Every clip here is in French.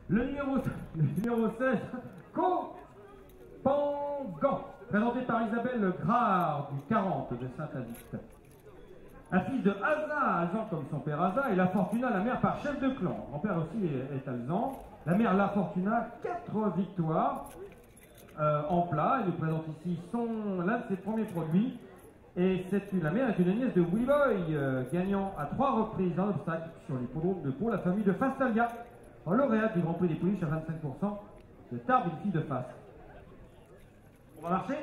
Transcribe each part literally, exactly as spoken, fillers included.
Le numéro, le numéro seize, Copangan, présenté par Isabelle Grard du quarante de Saint-Avite. Un fils de Asa, Alzan comme son père Asa, et La Fortuna, la mère par chef de clan. Mon père aussi est, est Alzan. La mère La Fortuna, quatre victoires euh, en plat. Elle nous présente ici son, l'un de ses premiers produits. Et c'est une, la mère est une nièce de Willy Boy, euh, gagnant à trois reprises un obstacle sur l'hippodrome de Pau, la famille de Fastalia, en lauréate du Grand Prix des Pouliches à vingt-cinq pour cent de Tarbes, une fille de Fast. On va marcher?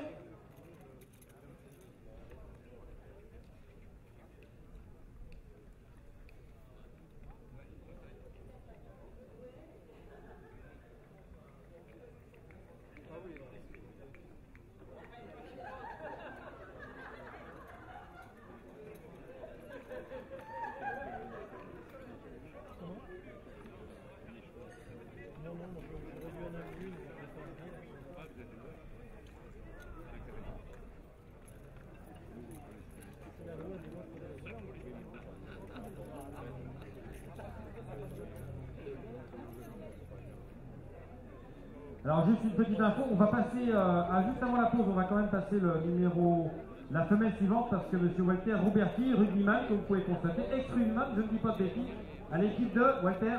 Alors juste une petite info, on va passer, euh, à, juste avant la pause, on va quand même passer le numéro, la femelle suivante, parce que M. Walter Roberti, rugbyman, comme vous pouvez constater, ex-rugbyman, je ne dis pas de bêtises, à l'équipe de Walter.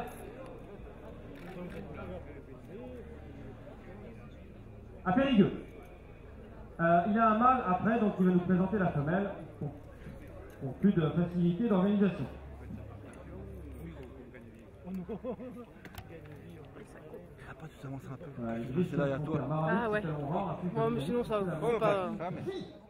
À Périgueux. Euh, il a un mâle après, donc il va nous présenter la femelle, pour, pour plus de facilité d'organisation. Ah, pas tout ça avance un peu. Ouais, c'est là, il y a toi. Ah ouais. Bon, mais sinon ça vaut pas.